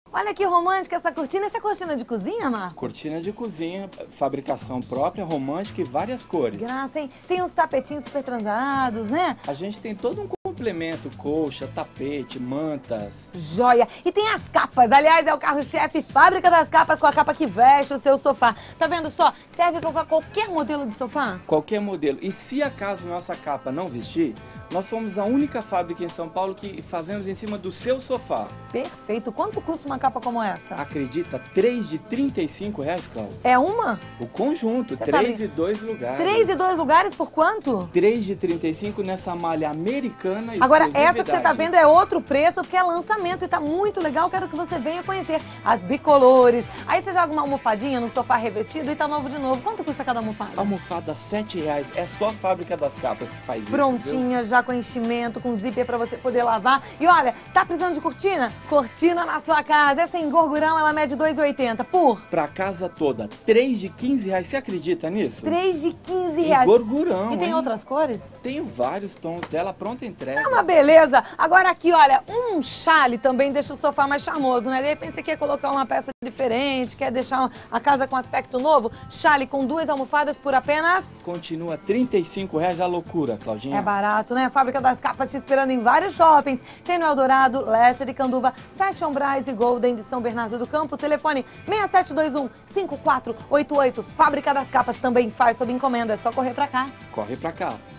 Olha que romântica essa cortina. Essa é cortina de cozinha, Marco? Cortina de cozinha, fabricação própria, romântica e várias cores. Graça, hein? Tem uns tapetinhos super transados, né? A gente tem todo um complemento, colcha, tapete, mantas. Joia! E tem as capas. Aliás, é o carro-chefe, Fábrica das Capas, com a capa que veste o seu sofá. Tá vendo só? Serve pra qualquer modelo de sofá? Qualquer modelo. E se acaso nossa capa não vestir, nós somos a única fábrica em São Paulo que fazemos em cima do seu sofá. Perfeito. Quanto custa uma capa como essa? Acredita? 3 de R$35, Cláudia. É uma? O conjunto, Você 3 e 2 lugares. 3 e 2 lugares por quanto? 3 de R$35 nessa malha americana. Agora, essa que você tá vendo é outro preço, porque é lançamento e tá muito legal. Quero que você venha conhecer as bicolores. Aí você joga uma almofadinha no sofá revestido e tá novo de novo. Quanto custa cada almofada? Almofada R$7. É só a Fábrica das Capas que faz isso. Prontinha, já com enchimento, com zíper pra você poder lavar. E olha, tá precisando de cortina? Cortina na sua casa. Essa em gorgurão, ela mede R$2,80 por? Pra casa toda, 3 de R$15. Você acredita nisso? 3 de R$15. Em gorgurão, E tem hein? outras cores? Tenho vários tons dela, pronta entrega. É uma beleza. Agora aqui, olha, um chale também deixa o sofá mais charmoso, né? De repente você quer colocar uma peça diferente, quer deixar a casa com aspecto novo. Chale com 2 almofadas por apenas... Continua R$35 a loucura, Claudinha. É barato, né? Fábrica das Capas te esperando em vários shoppings. Tem no Eldorado, Leste de Canduva, Fashion Braz e Golden de São Bernardo do Campo. Telefone 6721-5488. Fábrica das Capas também faz sob encomenda. É só correr pra cá. Corre pra cá.